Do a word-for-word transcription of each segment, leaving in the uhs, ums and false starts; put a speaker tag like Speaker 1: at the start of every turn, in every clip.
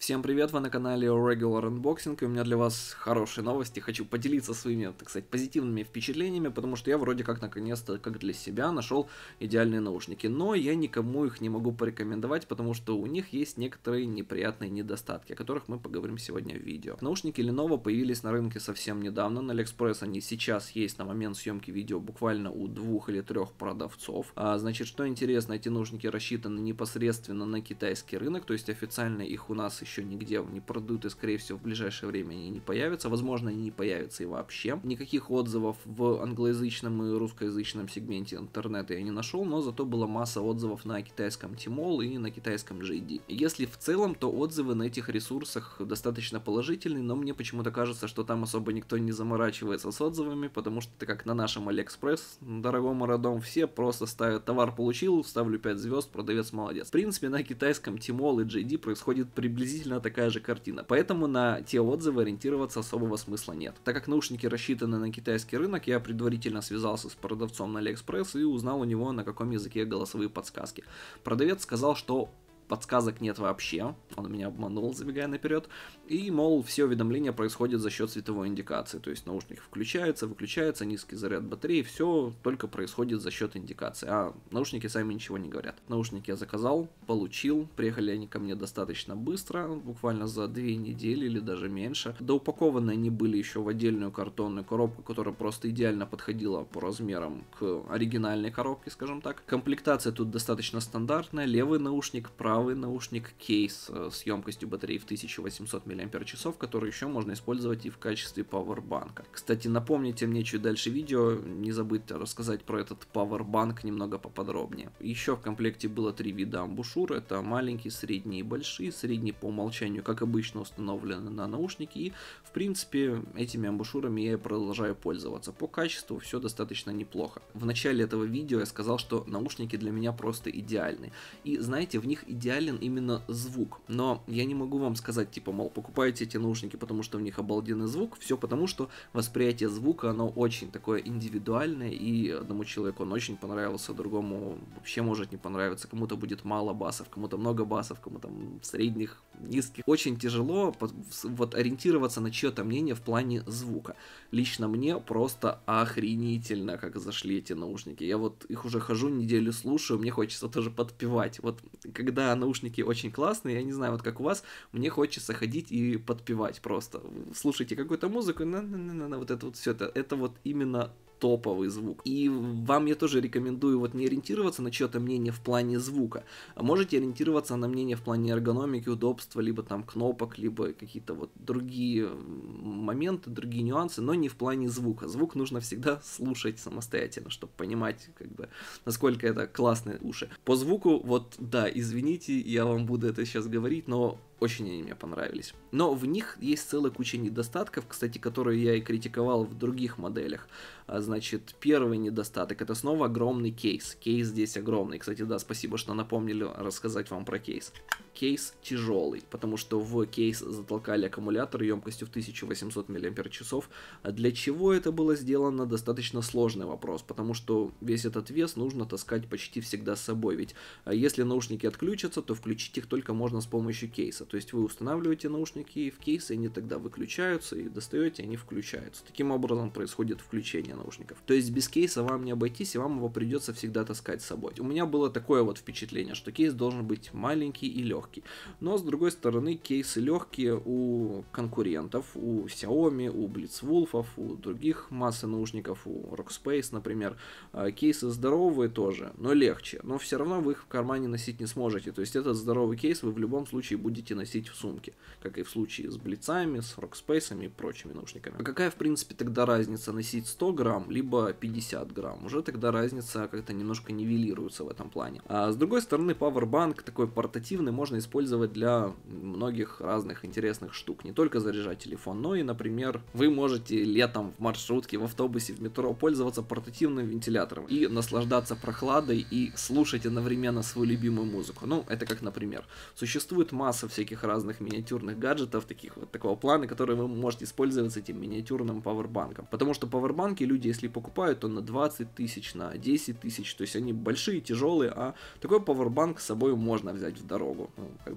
Speaker 1: Всем привет, вы на канале Regular Unboxing, и у меня для вас хорошие новости. Хочу поделиться своими, так сказать, позитивными впечатлениями, потому что я вроде как наконец-то, как для себя, нашел идеальные наушники. Но я никому их не могу порекомендовать, потому что у них есть некоторые неприятные недостатки, о которых мы поговорим сегодня в видео. Наушники Lenovo появились на рынке совсем недавно, на AliExpress они сейчас есть на момент съемки видео буквально у двух или трех продавцов. А, значит, что интересно, эти наушники рассчитаны непосредственно на китайский рынок, то есть официально их у нас еще нигде не продают, и скорее всего в ближайшее время они не появятся, возможно они не появятся и вообще. Никаких отзывов в англоязычном и русскоязычном сегменте интернета я не нашел, но зато была масса отзывов на китайском Tmall и на китайском джей ди. Если в целом, то отзывы на этих ресурсах достаточно положительные, но мне почему-то кажется, что там особо никто не заморачивается с отзывами, потому что как на нашем AliExpress, дорогом и родом, все просто ставят товар получил, ставлю пять звезд, продавец молодец. В принципе, на китайском Tmall и джей ди происходит приблизительно такая же картина, поэтому на те отзывы ориентироваться особого смысла нет. Так как наушники рассчитаны на китайский рынок, я предварительно связался с продавцом на AliExpress и узнал у него, на каком языке голосовые подсказки. Продавец сказал, что подсказок нет вообще, он меня обманул, забегая наперед, и, мол, все уведомления происходят за счет световой индикации, то есть наушник включается, выключается, низкий заряд батареи, все только происходит за счет индикации, а наушники сами ничего не говорят. Наушники я заказал, получил, приехали они ко мне достаточно быстро, буквально за две недели или даже меньше. Доупакованы они были еще в отдельную картонную коробку, которая просто идеально подходила по размерам к оригинальной коробке, скажем так. Комплектация тут достаточно стандартная, левый наушник, правый Правый наушник, кейс с емкостью батареи в тысячу восемьсот миллиампер-часов, который еще можно использовать и в качестве пауэрбанка. Кстати, напомните мне чуть дальше видео, не забудьте рассказать про этот пауэрбанк немного поподробнее. Еще в комплекте было три вида амбушюр, это маленькие, средние и большие. Средние по умолчанию, как обычно, установлены на наушники, и в принципе этими амбушюрами я и продолжаю пользоваться. По качеству все достаточно неплохо. В начале этого видео я сказал, что наушники для меня просто идеальны, и знаете, в них идеально идеален именно звук, но я не могу вам сказать, типа, мол, покупайте эти наушники, потому что у них обалденный звук, все потому, что восприятие звука, оно очень такое индивидуальное, и одному человеку он очень понравился, другому вообще может не понравиться, кому-то будет мало басов, кому-то много басов, кому-то средних, низких. Очень тяжело вот ориентироваться на чье-то мнение в плане звука. Лично мне просто охренительно, как зашли эти наушники. Я вот их уже хожу, неделю слушаю, мне хочется тоже подпевать. Вот когда наушники очень классные, я не знаю, вот как у вас, мне хочется ходить и подпевать просто. Слушайте какую-то музыку, на -на -на -на, вот это вот все, это, это вот именно топовый звук. И вам я тоже рекомендую вот не ориентироваться на чье-то мнение в плане звука, а можете ориентироваться на мнение в плане эргономики, удобства, либо там кнопок, либо какие-то вот другие моменты, другие нюансы, но не в плане звука. Звук нужно всегда слушать самостоятельно, чтобы понимать, как бы, насколько это классные уши. По звуку, вот, да, извините, я вам буду это сейчас говорить, но очень они мне понравились. Но в них есть целая куча недостатков, кстати, которые я и критиковал в других моделях. А, значит, первый недостаток — это снова огромный кейс. Кейс здесь огромный. Кстати, да, спасибо, что напомнили рассказать вам про кейс. Кейс тяжелый, потому что в кейс затолкали аккумулятор емкостью в тысячу восемьсот миллиампер-часов. А для чего это было сделано, достаточно сложный вопрос, потому что весь этот вес нужно таскать почти всегда с собой. Ведь если наушники отключатся, то включить их только можно с помощью кейса. То есть вы устанавливаете наушники в кейс, и они тогда выключаются, и достаете, они включаются. Таким образом происходит включение наушников. То есть без кейса вам не обойтись, и вам его придется всегда таскать с собой. У меня было такое вот впечатление, что кейс должен быть маленький и легкий. Но с другой стороны, кейсы легкие у конкурентов, у Xiaomi, у Blitzwolf, у других массы наушников, у Rockspace, например. Кейсы здоровые тоже, но легче. Но все равно вы их в кармане носить не сможете. То есть этот здоровый кейс вы в любом случае будете носить в сумке, как и в случае с блицами, с Rockspace и прочими наушниками. А какая, в принципе, тогда разница носить сто грамм, либо пятьдесят грамм? Уже тогда разница как-то немножко нивелируется в этом плане. А с другой стороны, Powerbank такой портативный можно использовать для многих разных интересных штук. Не только заряжать телефон, но и, например, вы можете летом в маршрутке, в автобусе, в метро пользоваться портативным вентилятором и наслаждаться прохладой и слушать одновременно свою любимую музыку. Ну, это как, например, существует масса всяких разных миниатюрных гаджетов, таких вот такого плана, которые вы можете использовать с этим миниатюрным пауэрбанком. Потому что пауэрбанки люди, если покупают, то на двадцать тысяч, на десять тысяч, то есть они большие, тяжелые, а такой пауэрбанк с собой можно взять в дорогу. Ну, как бы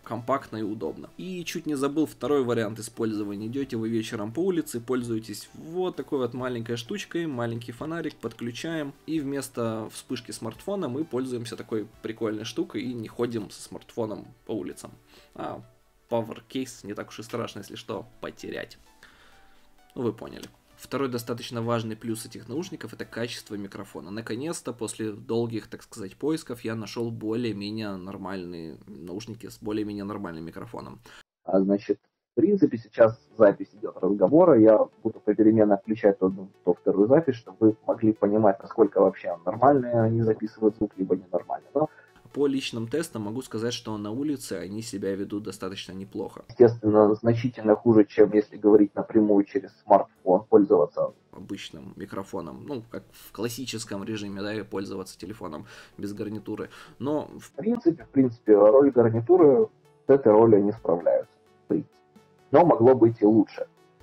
Speaker 1: компактно и удобно. И чуть не забыл второй вариант использования. Идете вы вечером по улице, пользуетесь вот такой вот маленькой штучкой, маленький фонарик, подключаем, и вместо вспышки смартфона мы пользуемся такой прикольной штукой и не ходим со смартфоном по улицам. А power case не так уж и страшно, если что, потерять. Ну, вы поняли. Второй достаточно важный плюс этих наушников — это качество микрофона. Наконец-то, после долгих, так сказать, поисков, я нашел более-менее нормальные наушники с более-менее нормальным микрофоном.
Speaker 2: А, значит, в принципе, сейчас запись идет разговора, я буду попеременно включать то одну, то вторую запись, чтобы вы могли понимать, насколько вообще нормально они записывают звук, либо ненормально. Но
Speaker 1: по личным тестам могу сказать, что на улице они себя ведут достаточно неплохо.
Speaker 2: Естественно, значительно хуже, чем если говорить напрямую через смартфон, пользоваться
Speaker 1: обычным микрофоном, ну, как в классическом режиме, да, и пользоваться телефоном без гарнитуры. Но
Speaker 2: в принципе, в принципе, роль гарнитуры с этой ролью не справляются. В принципе. Но могло быть и лучше.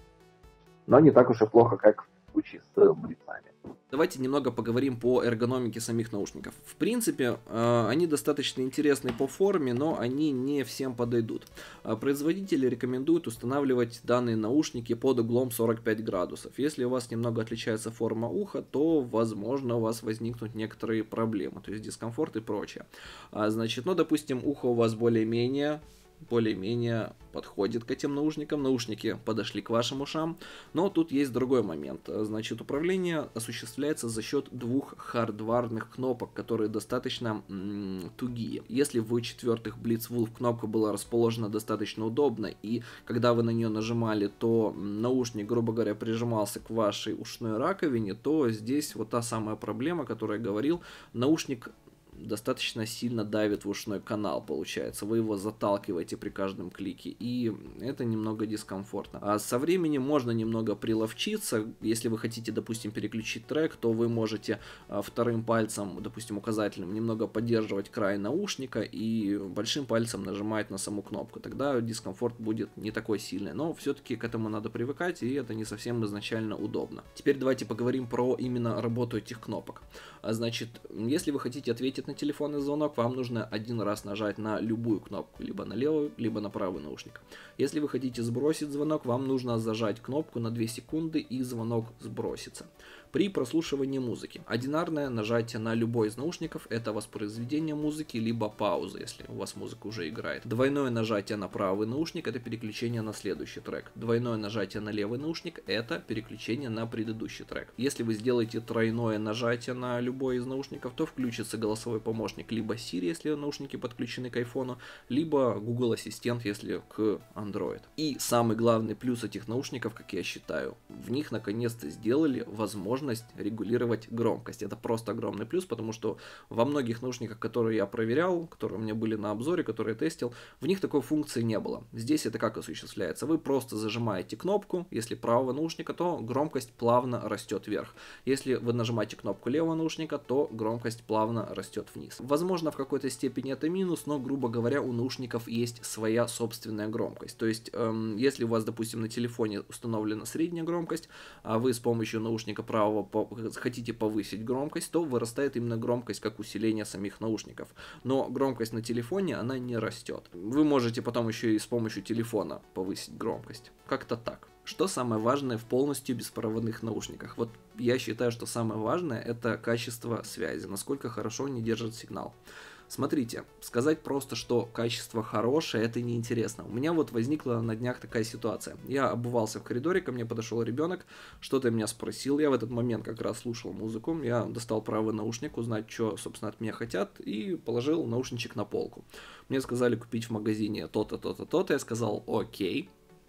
Speaker 2: Но не так уж и плохо, как в случае с блицами.
Speaker 1: Давайте немного поговорим по эргономике самих наушников. В принципе, они достаточно интересны по форме, но они не всем подойдут. Производители рекомендуют устанавливать данные наушники под углом сорок пять градусов. Если у вас немного отличается форма уха, то, возможно, у вас возникнут некоторые проблемы, то есть дискомфорт и прочее. Значит, ну, допустим, ухо у вас более-менее... более-менее подходит к этим наушникам, наушники подошли к вашим ушам, но тут есть другой момент. Значит, управление осуществляется за счет двух хардварных кнопок, которые достаточно м- тугие. Если в четвертых Blitzwolf кнопка была расположена достаточно удобно, и когда вы на нее нажимали, то наушник, грубо говоря, прижимался к вашей ушной раковине, то здесь вот та самая проблема, о которой я говорил, наушник достаточно сильно давит в ушной канал, получается. Вы его заталкиваете при каждом клике, и это немного дискомфортно. А со временем можно немного приловчиться. Если вы хотите, допустим, переключить трек, то вы можете вторым пальцем, допустим, указательным, немного поддерживать край наушника и большим пальцем нажимать на саму кнопку. Тогда дискомфорт будет не такой сильный. Но все-таки к этому надо привыкать, и это не совсем изначально удобно. Теперь давайте поговорим про именно работу этих кнопок. Значит, если вы хотите ответить на телефонный звонок, вам нужно один раз нажать на любую кнопку, либо на левую, либо на правый наушник. Если вы хотите сбросить звонок, вам нужно зажать кнопку на две секунды, и звонок сбросится. При прослушивании музыки одинарное нажатие на любой из наушников — это воспроизведение музыки, либо пауза, если у вас музыка уже играет. Двойное нажатие на правый наушник — это переключение на следующий трек. Двойное нажатие на левый наушник — это переключение на предыдущий трек. Если вы сделаете тройное нажатие на любой из наушников, то включится голосовой помощник либо Siri, если наушники подключены к айфону, либо Google Ассистент, если к Android. И самый главный плюс этих наушников, как я считаю, в них наконец-то сделали возможность регулировать громкость. Это просто огромный плюс, потому что во многих наушниках, которые я проверял, которые у меня были на обзоре, которые я тестил, в них такой функции не было. Здесь это как осуществляется? Вы просто зажимаете кнопку, если правого наушника, то громкость плавно растет вверх. Если вы нажимаете кнопку левого наушника, то громкость плавно растет вниз. Возможно, в какой-то степени это минус, но, грубо говоря, у наушников есть своя собственная громкость. То есть, эм, если у вас, допустим, на телефоне установлена средняя громкость, а вы с помощью наушника правого по хотите повысить громкость, то вырастает именно громкость как усиление самих наушников. Но громкость на телефоне, она не растет. Вы можете потом еще и с помощью телефона повысить громкость. Как-то так. Что самое важное в полностью беспроводных наушниках? Вот я считаю, что самое важное — это качество связи, насколько хорошо они держат сигнал. Смотрите, сказать просто, что качество хорошее, это неинтересно. У меня вот возникла на днях такая ситуация. Я обувался в коридоре, ко мне подошел ребенок, что-то меня спросил. Я в этот момент как раз слушал музыку. Я достал правый наушник, узнать, что, собственно, от меня хотят, и положил наушничек на полку. Мне сказали купить в магазине то-то, то-то, то-то. Я сказал окей.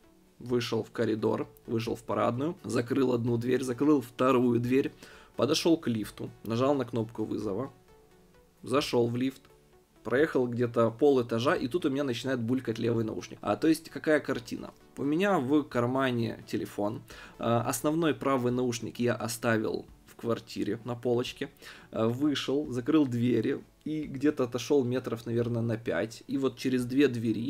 Speaker 1: Вышел в коридор, вышел в парадную, закрыл одну дверь, закрыл вторую дверь, подошел к лифту, нажал на кнопку вызова, зашел в лифт, проехал где-то пол этажа, и тут у меня начинает булькать левый наушник. А то есть какая картина? У меня в кармане телефон, основной правый наушник я оставил в квартире на полочке, вышел, закрыл двери и где-то отошел метров, наверное, на пять, и вот через две двери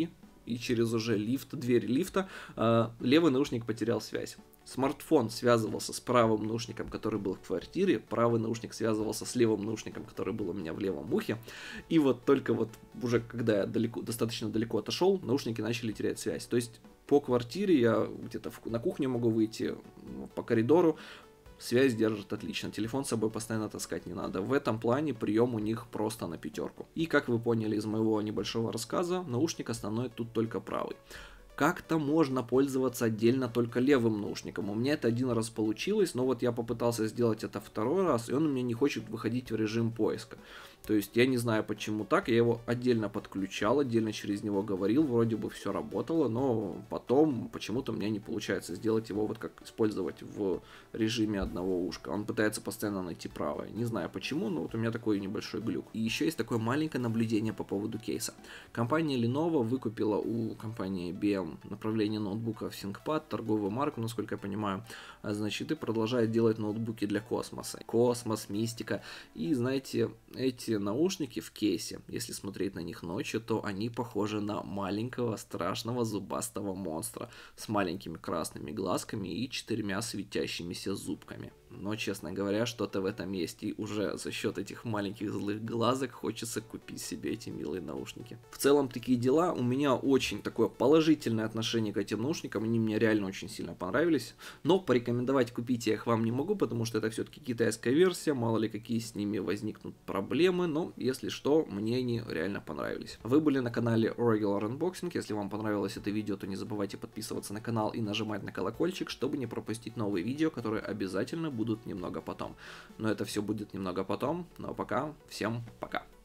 Speaker 1: и через уже лифт, дверь лифта, э, левый наушник потерял связь. Смартфон связывался с правым наушником, который был в квартире, правый наушник связывался с левым наушником, который был у меня в левом ухе, и вот только вот уже когда я далеко, достаточно далеко отошел, наушники начали терять связь. То есть по квартире я где-то на кухню могу выйти, по коридору, связь держит отлично, телефон с собой постоянно таскать не надо. В этом плане прием у них просто на пятерку. И как вы поняли из моего небольшого рассказа, наушник основной тут только правый. Как-то можно пользоваться отдельно только левым наушником. У меня это один раз получилось, но вот я попытался сделать это второй раз, и он у меня не хочет выходить в режим поиска. То есть я не знаю почему так, я его отдельно подключал, отдельно через него говорил, вроде бы все работало, но потом почему-то у меня не получается сделать его вот как использовать в режиме одного ушка. Он пытается постоянно найти правое. Не знаю почему, но вот у меня такой небольшой глюк. И еще есть такое маленькое наблюдение по поводу кейса. Компания Lenovo выкупила у компании би эм направление ноутбуков ThinkPad, торговую марку, насколько я понимаю, значит, и продолжает делать ноутбуки для космоса. Космос, мистика. И знаете, эти наушники в кейсе, если смотреть на них ночью, то они похожи на маленького страшного зубастого монстра с маленькими красными глазками и четырьмя светящимися зубками. Но, честно говоря, что-то в этом есть, и уже за счет этих маленьких злых глазок хочется купить себе эти милые наушники. В целом, такие дела. У меня очень такое положительное отношение к этим наушникам, они мне реально очень сильно понравились, но порекомендовать купить я их вам не могу, потому что это все-таки китайская версия, мало ли какие с ними возникнут проблемы, но, если что, мне они реально понравились. Вы были на канале Regular Unboxing, если вам понравилось это видео, то не забывайте подписываться на канал и нажимать на колокольчик, чтобы не пропустить новые видео, которые обязательно будут немного потом. Но это все будет немного потом, но пока, всем пока.